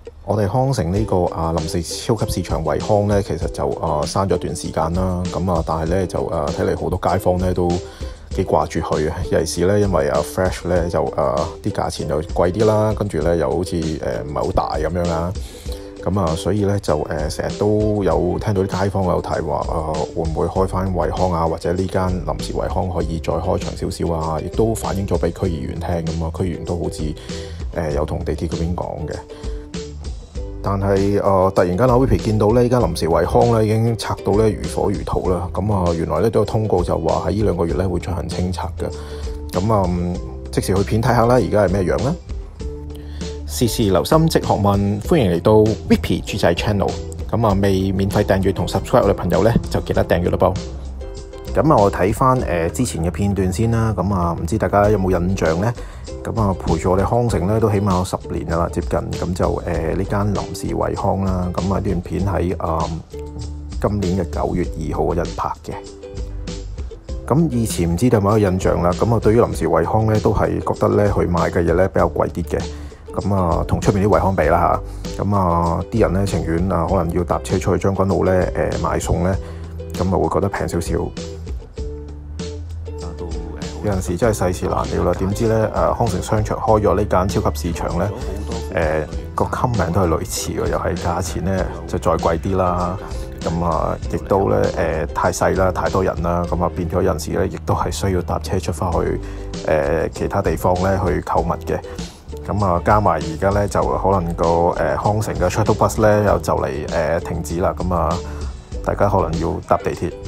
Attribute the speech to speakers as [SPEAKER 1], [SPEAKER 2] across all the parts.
[SPEAKER 1] 我哋康城呢個臨時超級市場惠康咧，其實就閂咗段時間啦。咁但係咧就睇嚟好多街坊咧都幾掛住佢啊。尤其是咧，因為fresh 咧就啲價錢又貴啲啦，跟住咧又好似唔係好大咁樣啦。咁所以咧就成日都有聽到啲街坊有提話會唔會開翻惠康啊，或者呢間臨時惠康可以再開長少少啊？亦都反映咗俾區議員聽咁啊，區議員都好似有同地鐵嗰邊講嘅。但係突然間Whippy 見到呢依間臨時惠康咧已經拆到咧如火如荼啦。咁原來咧都有通告就話喺呢2個月咧會進行清拆嘅。咁即時去片睇下啦，而家係咩樣咧？時時留心即學問，歡迎嚟到 Whippy 豬仔 Channel。咁未免費訂閱同 subscribe 我哋朋友咧，就記得訂閱啦噃。咁我睇翻之前嘅片段先啦。咁唔知大家有冇印象咧？咁陪住我哋康城咧都起碼有10年噶啦，接近。咁就呢間臨時惠康啦。咁呢段片喺今年嘅9月2號嗰日拍嘅。咁以前唔知道有冇印象啦。咁對於臨時惠康咧，都係覺得咧佢賣嘅嘢咧比較貴啲嘅。咁同出面啲惠康比啦嚇。咁啲人咧情願可能要搭車出去將軍澳咧買餸咧，咁會覺得平少少。有陣時真係世事難料啦，點知咧康城商場開咗呢間超級市場咧，個 comment 都係類似嘅，又係價錢咧就再貴啲啦。咁亦都咧太細啦，太多人啦，咁變咗有陣時咧，亦都係需要搭車出翻去其他地方咧去購物嘅。咁加埋而家咧就可能個康城嘅 shuttle bus 咧又就嚟停止啦。咁大家可能要搭地鐵。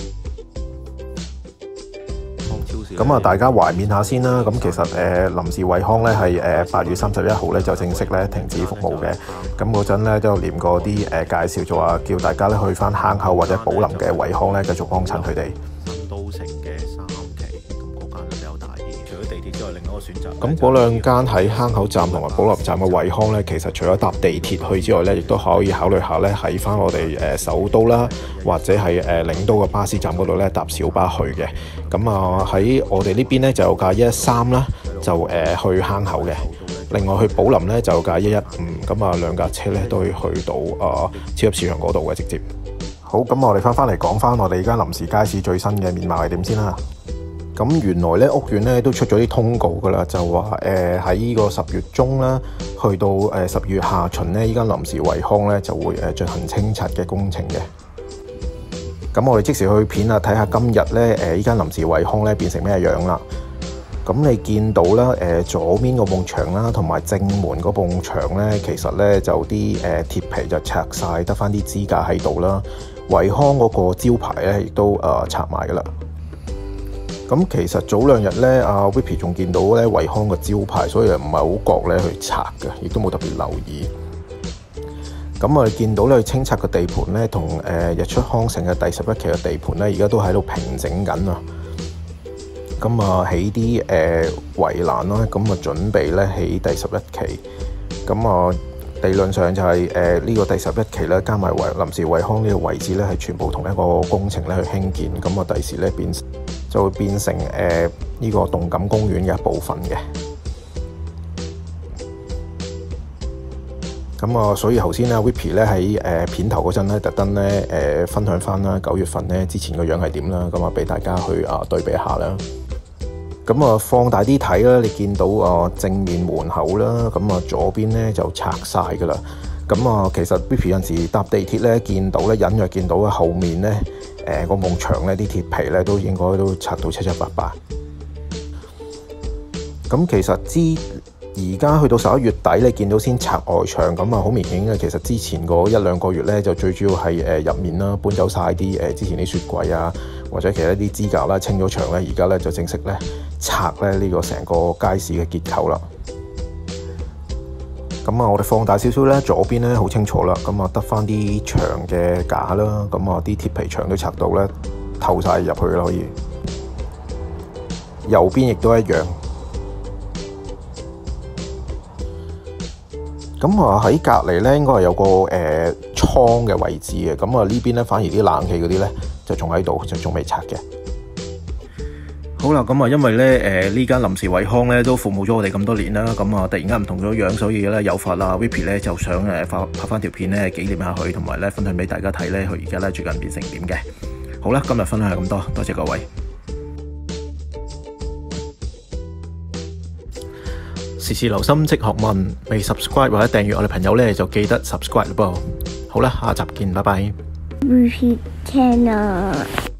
[SPEAKER 1] 咁大家懷緬下先啦。咁其實臨時惠康咧係8月31號咧就正式咧停止服務嘅。咁嗰陣咧都有念過啲介紹，就話叫大家咧去翻坑口或者寶林嘅惠康咧繼續幫襯佢哋。
[SPEAKER 2] 都城嘅3期，咁嗰間就比較大啲。除咗地鐵之外，另一個選擇。
[SPEAKER 1] 咁嗰2間喺坑口站同埋寶林站嘅惠康咧，其實除咗搭地鐵去之外咧，亦都可以考慮下咧喺翻我哋首都啦，或者係領都嘅巴士站嗰度咧搭小巴去嘅。咁喺我哋呢邊咧就有架113啦，就去坑口嘅。另外去寶林咧就有架115，咁2架車咧都可以去到超級市場嗰度嘅直接。好，咁我哋翻嚟講翻我哋而家臨時街市最新嘅面貌係點先啦。咁原來咧屋苑咧都出咗啲通告噶啦，就話喺呢個10月中啦，去到10月下旬咧，依間臨時惠康咧就會進行清拆嘅工程嘅。咁我哋即時去片睇下今日咧依間臨時惠康咧變成咩樣啦。咁你見到啦，左邊嗰埲牆啦，同埋正門嗰埲牆咧，其實咧就啲鐵皮就拆晒，得翻啲支架喺度啦。惠康嗰個招牌咧亦都拆埋噶啦。咁其實早2日咧，Whippy 仲見到咧惠康個招牌，所以唔係好覺咧去拆嘅，亦都冇特別留意。咁我哋見到咧清拆嘅地盤咧，同日出康城嘅第11期嘅地盤咧，而家都喺度平整緊啊。咁起啲圍欄啦，咁準備咧起第11期。咁理論上就係呢個第11期咧，加埋臨時惠康呢個位置咧，係全部同一個工程咧去興建。咁第時咧就會變成呢個動感公園嘅一部分嘅。咁所以頭先Whippy咧喺片頭嗰陣咧，特登咧分享翻啦9月份咧之前個樣係點啦，咁俾大家去對比下啦。咁放大啲睇啦，你見到正面門口啦，咁左邊咧就拆晒噶啦。咁其實 Whippy 有陣時搭地鐵咧，見到咧隱約見到後面咧個埲牆咧啲鐵皮咧都應該都拆到七七八八。咁其實而家去到11月底，你見到先拆外牆，咁好明顯嘅。其實之前嗰1-2個月咧，就最主要係入面啦，搬走晒啲之前啲雪櫃啊，或者其他啲支架啦，清咗牆咧，而家咧就正式咧拆咧呢個成個街市嘅結構啦。咁我哋放大少少咧，左邊咧好清楚啦，咁得翻啲牆嘅架啦，咁啲鐵皮牆都拆到咧透晒入去啦，可以。右邊亦都一樣。咁喺隔離咧，應該係有個倉嘅位置嘅。咁呢邊咧反而啲冷氣嗰啲咧就仲喺度，就仲未拆嘅。 好啦，咁啊，因為咧呢間臨時惠康咧都服務咗我哋咁多年啦，咁啊突然間唔同咗樣，所以咧有法啦 Vippy 咧就想拍翻條片咧紀念下佢，同埋咧分享俾大家睇咧佢而家咧最近變成點嘅。好啦，今日分享係咁多，多謝各位。時時留心即學問，未 subscribe 或者訂閱我哋朋友咧就記得 subscribe 噃。好啦，下集見，拜拜。
[SPEAKER 3] Repeat channel。